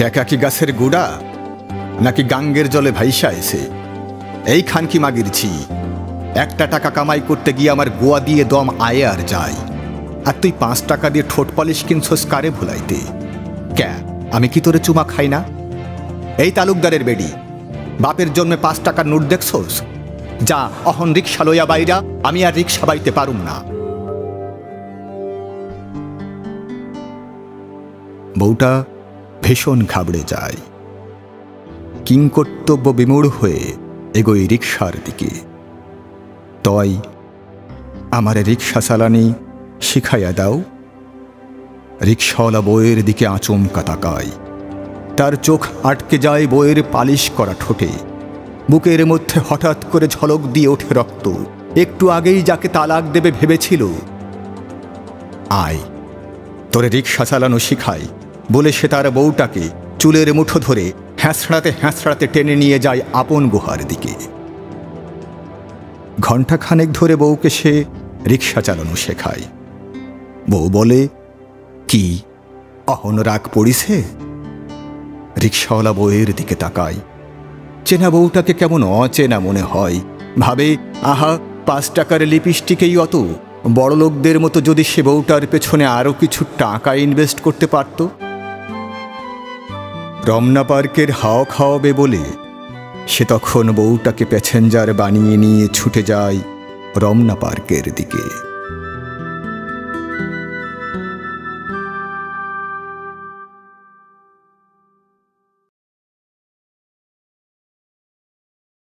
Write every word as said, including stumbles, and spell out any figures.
ট্যাকা কি গাছের গুড়া নাকি গাঙ্গের জলে ভাইসা এসে? এই খান কি মাগিরছি, একটা টাকা কামাই করতে গিয়ে আমার গোয়া দিয়ে দম আয়ে আর যায়, আর তুই পাঁচ টাকা দিয়ে ঠোঁট পলিশ কিনছস কারে ভুলাইতে? ক্যা আমি কি তোরে চুমা খাই না? এই তালুকদারের বেডি, বাপের জন্মে পাঁচ টাকার নোট দেখছস? যা অহন রিক্সা লইয়া বাইরা, আমি আর রিক্সা বাইতে পারুম না। বউটা ভীষণ ঘাবড়ে যায়, কিংকর্তব্য বিমূঢ় হয়ে এগোই রিক্সার দিকে। তয় আমার রিক্সা চালানি শিখাইয়া দাও। রিক্সাওয়ালা বইয়ের দিকে আচমকা তাকায়, তার চোখ আটকে যায় বইয়ের পালিশ করা ঠোঁটে। বুকের মধ্যে হঠাৎ করে ঝলক দিয়ে ওঠে রক্ত। একটু আগেই যাকে তালাক দেবে ভেবেছিল। আয় তোরে রিক্সা চালানো শিখাই বলে সে তার বউটাকে চুলের মুঠো ধরে হ্যাঁচড়াতে হ্যাঁচড়াতে টেনে নিয়ে যায় আপন গুহার দিকে। ঘণ্টাখানেক ধরে বউকে সে রিক্সা চালানো শেখায়। বউ বলে, কি অহন রাগ পড়িছে? রিক্সাওয়ালা বউয়ের দিকে তাকায়, চেনা বউটাকে কেমন অচেনা মনে হয়। ভাবে, আহা, পাঁচ টাকার লিপস্টিকেই অত বড় লোকদের মতো যদি সে বউটার পেছনে আরো কিছু টাকা ইনভেস্ট করতে পারত। রমনা পার্কের হাওয়া খাওয়াবে বলে সে তখন বউটাকে প্যাসেঞ্জার বানিয়ে নিয়ে ছুটে যায় রমনা পার্কের দিকে।